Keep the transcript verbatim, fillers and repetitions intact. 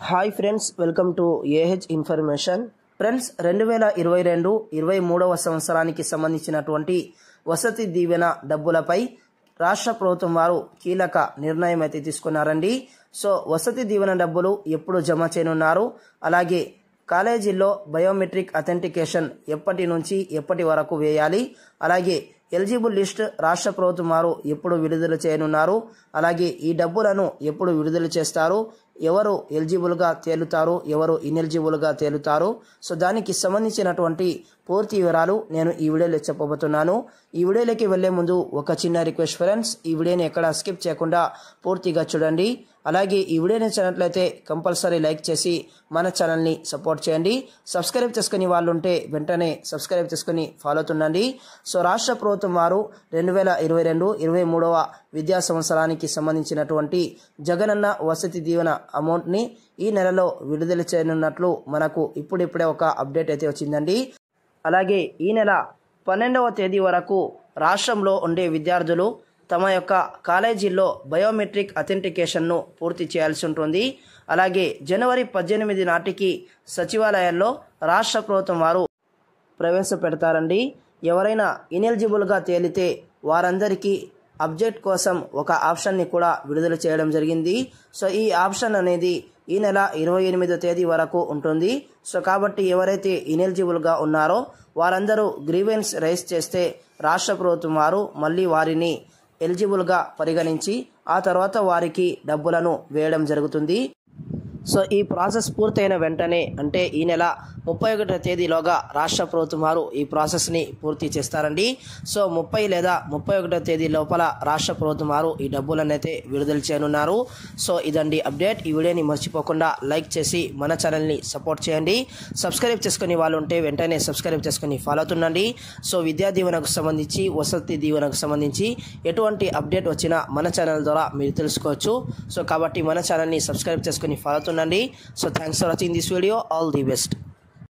Hi friends, welcome to AH information. Friends, రెండు వేల ఇరవై రెండు ఇరవై మూడవ సంవత్సరానికి సంబంధించినటువంటి వసతి దీవెన డబ్బులపై రాష్ట్ర ప్రభుత్వం వారు కీలక నిర్ణయం అయితే తీసుకున్నారండి. సో వసతి దీవెన డబ్బులు ఎప్పుడు జమ చేయనున్నారు, అలాగే కాలేజీల్లో బయోమెట్రిక్ అథెంటికేషన్ ఎప్పటి నుంచి ఎప్పటి వరకు వేయాలి, అలాగే ఎలిజిబుల్ లిస్ట్ రాష్ట్ర ప్రభుత్వం వారు ఎప్పుడు విడుదల చేయనున్నారు, అలాగే ఈ డబ్బులను ఎప్పుడు విడుదల చేస్తారు, ఎవరు ఎలిజిబుల్గా తేలుతారు, ఎవరు ఇన్ఎలిజిబుల్గా తేలుతారు, సో దానికి సంబంధించినటువంటి పూర్తి వివరాలు నేను ఈ వీడియోలో చెప్పబోతున్నాను. ఈ వీడియోలోకి వెళ్లే ముందు ఒక చిన్న రిక్వెస్ట్ ఫ్రెండ్స్, ఈ వీడియోని ఎక్కడ స్కిప్ చేయకుండా పూర్తిగా చూడండి. అలాగే ఈ వీడియో నచ్చినట్లయితే కంపల్సరీ లైక్ చేసి మన ఛానల్ని సపోర్ట్ చేయండి. సబ్స్క్రైబ్ చేసుకుని వాళ్ళు ఉంటే వెంటనే సబ్స్క్రైబ్ చేసుకుని ఫాలో అవుతుండండి. సో రాష్ట్ర ప్రభుత్వం వారు రెండు వేల ఇరవై రెండు ఇరవై మూడవ విద్యా సంవత్సరానికి సంబంధించినటువంటి జగనన్న వసతి దీవెన అమౌంట్ని ఈ నెలలో విడుదల చేయనున్నట్లు మనకు ఇప్పుడిప్పుడే ఒక అప్డేట్ అయితే వచ్చిందండి. అలాగే ఈ నెల పన్నెండవ తేదీ వరకు రాష్ట్రంలో ఉండే విద్యార్థులు తమ యొక్క కాలేజీల్లో బయోమెట్రిక్ అథెంటికేషన్ను పూర్తి చేయాల్సి ఉంటుంది. అలాగే జనవరి పద్దెనిమిది నాటికి సచివాలయాల్లో రాష్ట్ర ప్రభుత్వం వారు ప్రవేశపెడతారండి. ఎవరైనా ఇనెలిజిబుల్గా తేలితే వారందరికీ అబ్జెక్ట్ కోసం ఒక ఆప్షన్ని కూడా విడుదల చేయడం జరిగింది. సో ఈ ఆప్షన్ అనేది ఈ నెల ఇరవై ఎనిమిదో తేదీ వరకు ఉంటుంది. సో కాబట్టి ఎవరైతే ఇనెలిజిబుల్గా ఉన్నారో వారందరూ గ్రీవెన్స్ రైజ్ చేస్తే రాష్ట్ర ప్రభుత్వం వారు మళ్ళీ వారిని ఎలిజిబుల్గా పరిగణించి ఆ తర్వాత వారికి డబ్బులను వేయడం జరుగుతుంది. సో ఈ ప్రాసెస్ పూర్తయిన వెంటనే, అంటే ఈ నెల ముప్పై ఒకటో తేదీలోగా రాష్ట్ర ప్రభుత్వం వారు ఈ ప్రాసెస్ని పూర్తి చేస్తారండి. సో ముప్పై లేదా ముప్పై ఒకటో తేదీ లోపల రాష్ట్ర ప్రభుత్వం వారు ఈ డబ్బులను అయితే విడుదల చేయనున్నారు. సో ఇదండి అప్డేట్. ఈ వీడియోని మర్చిపోకుండా లైక్ చేసి మన ఛానల్ని సపోర్ట్ చేయండి. సబ్స్క్రైబ్ చేసుకుని వాళ్ళు ఉంటే వెంటనే సబ్స్క్రైబ్ చేసుకుని ఫాలో అవుతుండండి. సో విద్యా దీవెనకు సంబంధించి, వసతి దీవెనకు సంబంధించి ఎటువంటి అప్డేట్ వచ్చినా మన ఛానల్ ద్వారా మీరు తెలుసుకోవచ్చు. సో కాబట్టి మన ఛానల్ని సబ్స్క్రైబ్ చేసుకుని ఫాలో అవుతుండండి. So thanks for watching this video. All the best.